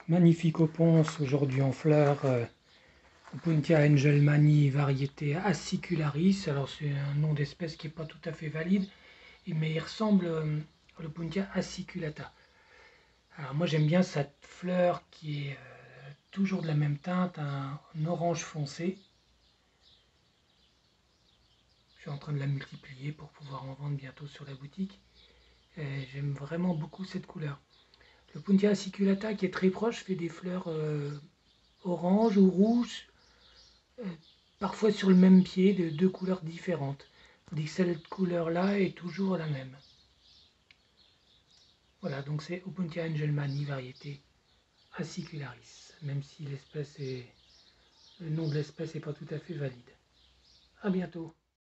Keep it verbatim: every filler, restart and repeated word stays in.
Magnifique oponce aujourd'hui en fleurs, euh, Opuntia angelmani, variété acicularis. Alors c'est un nom d'espèce qui n'est pas tout à fait valide, mais il ressemble euh, à l'Opuntia aciculata. Alors moi j'aime bien cette fleur qui est euh, toujours de la même teinte, un, un orange foncé. Je suis en train de la multiplier pour pouvoir en vendre bientôt sur la boutique. J'aime vraiment beaucoup cette couleur. Le Puntia aciculata qui est très proche fait des fleurs euh, orange ou rouge, euh, parfois sur le même pied, de deux couleurs différentes. Tandis que cette couleur-là est toujours la même. Voilà, donc c'est Opuntia angelmani, variété acicularis, même si l'espèce est, le nom de l'espèce n'est pas tout à fait valide. À bientôt.